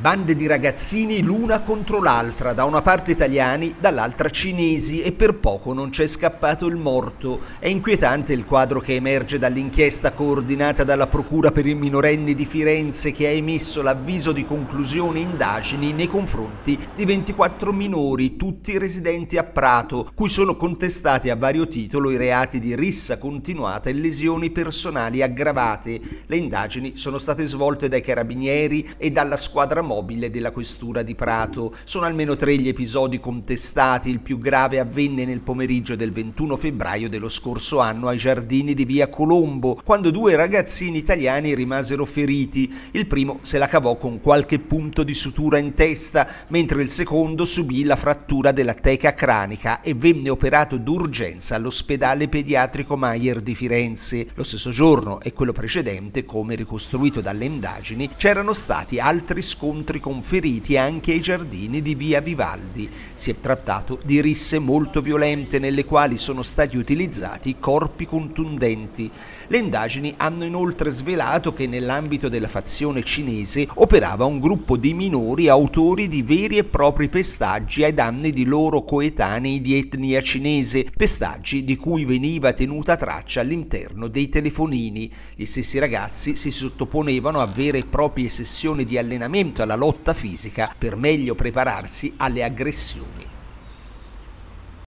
Bande di ragazzini l'una contro l'altra, da una parte italiani, dall'altra cinesi, e per poco non c'è scappato il morto. È inquietante il quadro che emerge dall'inchiesta coordinata dalla Procura per i minorenni di Firenze, che ha emesso l'avviso di conclusione indagini nei confronti di 24 minori, tutti residenti a Prato, cui sono contestati a vario titolo i reati di rissa continuata e lesioni personali aggravate. Le indagini sono state svolte dai carabinieri e dalla squadra mobile della questura di Prato. Sono almeno 3 gli episodi contestati. Il più grave avvenne nel pomeriggio del 21 febbraio dello scorso anno ai giardini di via Colombo, quando 2 ragazzini italiani rimasero feriti. Il primo se la cavò con qualche punto di sutura in testa, mentre il secondo subì la frattura della teca cranica e venne operato d'urgenza all'ospedale pediatrico Mayer di Firenze. Lo stesso giorno e quello precedente, come ricostruito dalle indagini, c'erano stati altri scontri con feriti anche ai giardini di via Vivaldi. Si è trattato di risse molto violente nelle quali sono stati utilizzati corpi contundenti. Le indagini hanno inoltre svelato che nell'ambito della fazione cinese operava un gruppo di minori autori di veri e propri pestaggi ai danni di loro coetanei di etnia cinese, pestaggi di cui veniva tenuta traccia all'interno dei telefonini. Gli stessi ragazzi si sottoponevano a vere e proprie sessioni di allenamento alla lotta fisica per meglio prepararsi alle aggressioni